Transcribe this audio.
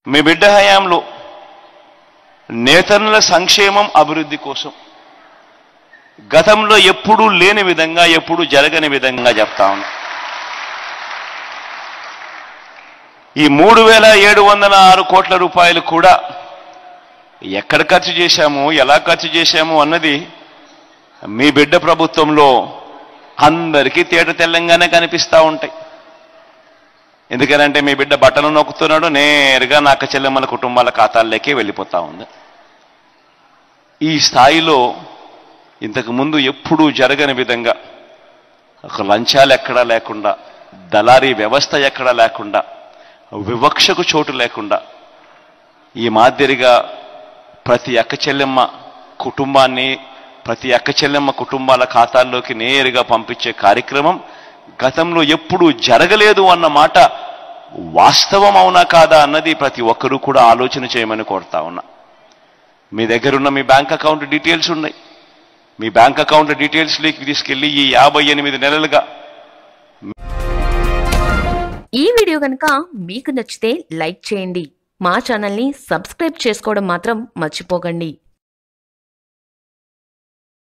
మీ బిడ్డ హయాంలో నేతన్నల సంక్షేమం అభివృద్ధి కోసం గతంలో ఎప్పుడూ లేని విధంగా ఎప్పుడూ జరగని విధంగా చెప్తా ఉన్నా. ఈ 3,706 కోట్ల రూపాయలు కూడా ఎక్కడ ఖర్చు చేశాము, ఎలా ఖర్చు చేశాము అన్నది మీ బిడ్డ ప్రభుత్వంలో అందరికీ తేట తెల్లంగానే కనిపిస్తూ ఉంటాయి. ఎందుకనంటే మీ బిడ్డ బట్టలు నొక్కుతున్నాడు, నేరుగా నా అక్క చెల్లెమ్మల కుటుంబాల ఖాతాల్లోకే వెళ్ళిపోతా ఉంది. ఈ స్థాయిలో ఇంతకుముందు ఎప్పుడూ జరగని విధంగా ఒక లంచాలు ఎక్కడా లేకుండా, దళారీ వ్యవస్థ ఎక్కడా లేకుండా, వివక్షకు చోటు లేకుండా ఈ మాదిరిగా ప్రతి అక్క చెల్లెమ్మ కుటుంబాన్ని, ప్రతి అక్క చెల్లెమ్మ కుటుంబాల ఖాతాల్లోకి నేరుగా పంపించే కార్యక్రమం గతంలో ఎప్పుడూ జరగలేదు అన్న మాట వాస్తవం అవునా కాదా అన్నది ప్రతి ఒక్కరూ కూడా ఆలోచన చేయమని కోరుతా ఉన్నా. మీ దగ్గరున్న మీ బ్యాంక్ అకౌంట్ డీటెయిల్స్ ఉన్నాయి. మీ బ్యాంక్ అకౌంట్ డీటెయిల్స్లోకి తీసుకెళ్లి ఈ 58 నెలలుగా. ఈ వీడియో కనుక మీకు నచ్చితే లైక్ చేయండి. మా ఛానల్ని సబ్స్క్రైబ్ చేసుకోవడం మాత్రం మర్చిపోకండి.